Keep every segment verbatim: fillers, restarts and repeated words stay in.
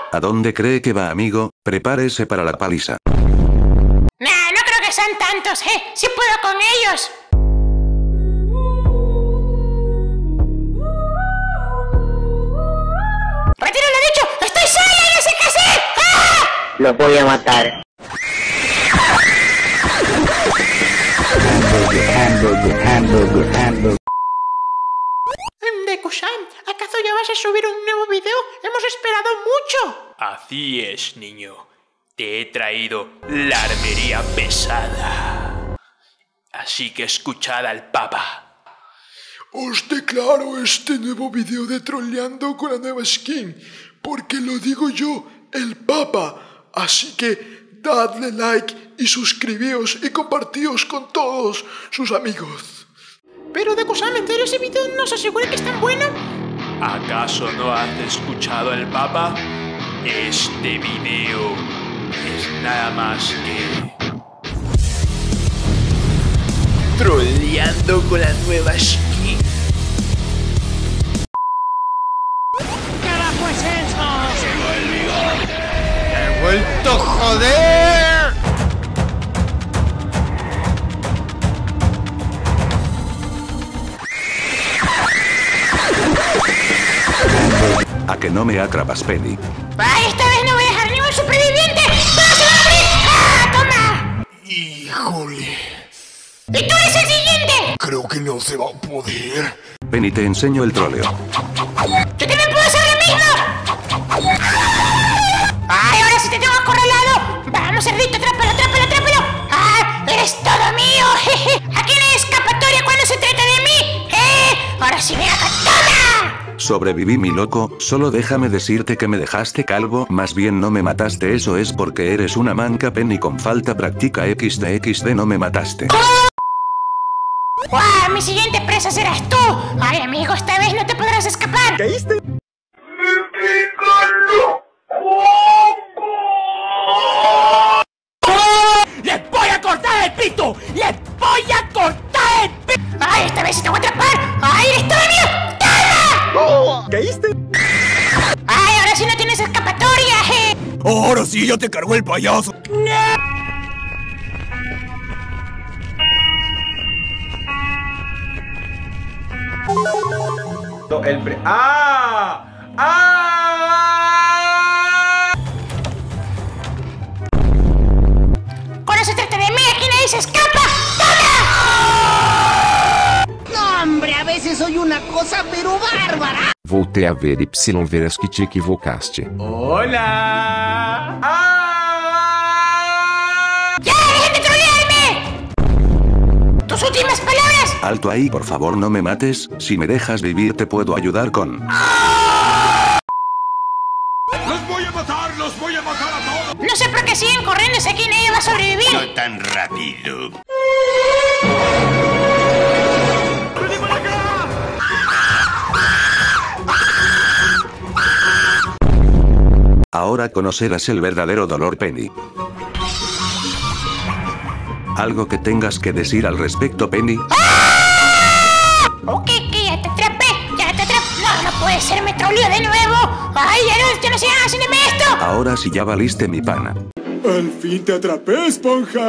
¿A dónde cree que va, amigo? Prepárese para la paliza. Nah, no creo que sean tantos, ¿eh? Sí puedo con ellos. ¡Retiro lo dicho! ¡Estoy sola! ¡No sé qué hacer! ¡Ah! Los voy a matar. Hamburger, hamburger, hamburger. Deku-san, ¿acaso ya vas a subir un nuevo video? Hemos esperado mucho. Así es, niño. Te he traído la armería pesada. Así que escuchad al Papa. Os declaro este nuevo video de Trolleando con la nueva skin, porque lo digo yo, el Papa. Así que dadle like y suscribíos y compartíos con todos sus amigos. Pero Deku-san, ¿en serio ese video nos asegura que es tan bueno? ¿Acaso no has escuchado al Papa? Este video es nada más que... Trolleando con la nueva skin. ¿Qué carajo es eso? ¡Llegó el bigote! ¡He vuelto a joder! ¿A que no me atrapas, Penny? ¡Ay, esta vez no voy a dejar ningún superviviente! ¡Vamos a abrir! ¡Ah, toma! Híjole. ¡Y tú eres el siguiente! Creo que no se va a poder. Penny, te enseño el troleo. ¡Yo también puedo hacer lo mismo! ¡Ay, ahora sí te tengo acorralado! ¡Vamos, cerdito, atrápalo, atrápalo, atrápalo! ¡Ah, eres todo mío! Jeje. ¡Aquí no hay escapatoria cuando se trata de mí! ¡Eh! ¡Ahora sí, ven acá, toma! Sobreviví, mi loco, solo déjame decirte que me dejaste calvo, más bien no me mataste, eso es porque eres una manca, Penny, con falta práctica equis de equis de no me mataste. ¡Guau! ¡Mi siguiente presa serás tú! ¡Ay, amigo, esta vez no te podrás escapar! ¿Caíste? ¡Les voy a cortar el pito! ¡Les voy a cortar el pito! ¡Ay, esta vez sí te voy a atrapar! ¡Ay, eres todo mío! ¡Toma! ¿Caíste? ¡Ay, ahora sí no tienes escapatoria! Je. Ahora sí, ya te cargó el payaso. No, el pre... ¡Ah! ¡Ah! Cuando se trata de mí, aquí nadie se escapa. ¡Toma! No, hombre, a veces soy una cosa pero bárbara. Voltei a ver Y verás que te equivocaste. ¡Hola! ¡Ah! ¡Ya, dejen de trolearme! ¡Tus últimas palabras! Alto ahí, por favor, no me mates, si me dejas vivir te puedo ayudar con... ¡Los voy a matar! ¡Los voy a matar a todos! No sé por qué siguen corriendo, sé que nadie va a sobrevivir. No tan rápido. Ahora conocerás el verdadero dolor, Penny. ¿Algo que tengas que decir al respecto, Penny? Ok, que ya te atrapé, ya te atrapé. No, no puede ser, me troleo de nuevo. Ay, ya no, ya no sigan haciéndome esto. Ahora sí ya valiste, mi pana. Al fin te atrapé, esponja.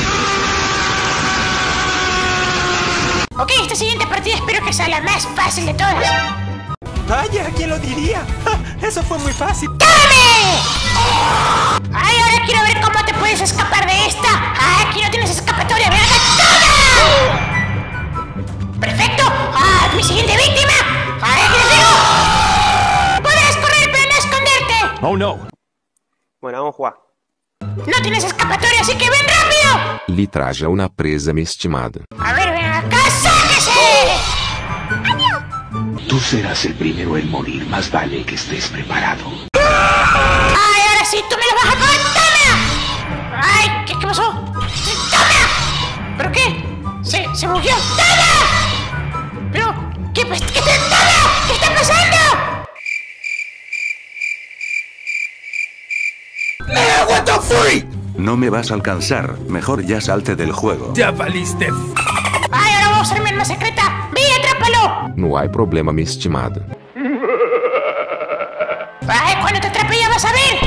Ok, esta siguiente partida espero que sea la más fácil de todas. Vaya, ¿quién lo diría? ¡Ja! Eso fue muy fácil. ¡Dame! Ay, ahora quiero ver cómo te puedes escapar de esta. Ay, aquí no tienes escapatoria, ven acá. ¡Toma! ¡Perfecto! ¡Ah, mi siguiente víctima! ¡Ay, aquí les digo! ¡Podrás correr, pero no esconderte! Oh, no. Bueno, vamos a jugar. No tienes escapatoria, así que ven rápido. Lhe traja una presa mi estimada. A ver, ven acá, sáquese. ¡Adiós! Tú serás el primero en morir, más vale que estés preparado. ¡Ay, ahora sí, tú me lo vas a comer! ¡Toma! ¡Ay! ¿Qué, qué pasó? ¡Toma! ¿Pero qué? Se, se bugueó. ¡Toma! ¿Pero qué, qué, qué, toma? ¿Qué está pasando? What the freak? No me vas a alcanzar, mejor ya salte del juego. Ya valiste. ¡Ay, ahora vamos a hacer mi arma secreta! ¡Ve, atrápalo! Não há problema, minha estimada. ¡Ay, cuando te atrape ya vas a ver!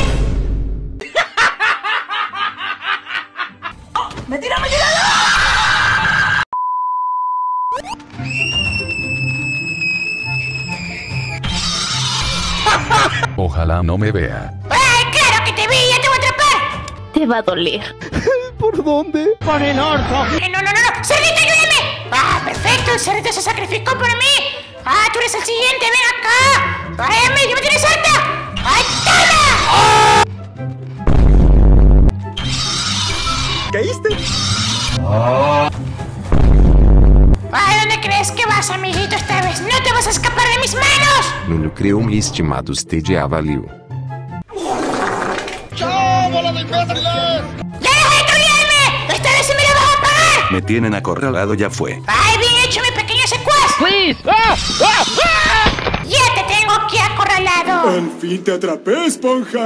Ojalá no me vea. ¡Ay, claro que te vi! ¡Ya te voy a atrapar! Te va a doler. ¿Por dónde? ¡Por el orto! Eh, ¡No, no, no, no! ¡Cerdito, ayúdame! ¡Ah, perfecto! El cerdito se sacrificó por mí. ¡Ah, tú eres el siguiente! ¡Ven acá! ¡Ay, me, yo me tienes harta! ¡Ay, toma! ¿Caíste? ¡Ay, ¿dónde crees que vas, amiguito? Esta vez no te vas a escapar de mis manos. Nuno criou um estimado stage avaliu. ¡Chao, bola de imbéciles! ¡Ya deja de trolearme! ¡Esta vez sí me la vas a pagar! Me tienen acorralado, ya fue. ¡Ay, bien hecho, mi pequeño secuaz! ¡Please! ¡Ah! ¡Ah! ¡Ah! ¡Ya te tengo aquí acorralado! Al fin te atrapé, esponja.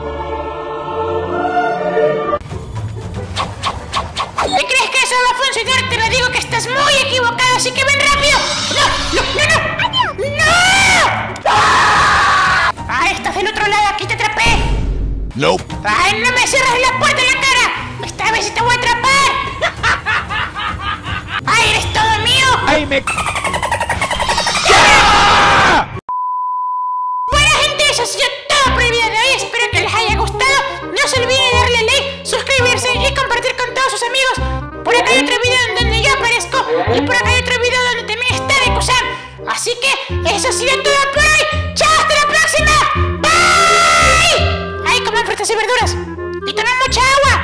¿Y crees que eso va a funcionar? Te lo digo que estás muy equivocado, así que ven rápido. ¡No, no, no, no! ¡No! ¡Ah, estás del otro lado! ¡Aquí te atrapé! No. ¡Ay, no me cierres la puerta en la cara! ¡Esta vez sí te voy a atrapar! ¡Ay, eres todo mío! ¡Ay, me... Bueno, gente, eso ha sido todo por el video de hoy. Espero que les haya gustado. No se olviden de darle like, suscribirse y compartir con todos sus amigos. Por acá hay otro video en donde yo aparezco y por acá hay otro video donde también está Deku-san. Así que eso ha sido todo por hoy. ¡Chao, hasta la próxima! ¡Bye! Ay, coman frutas y verduras y tomen mucha agua.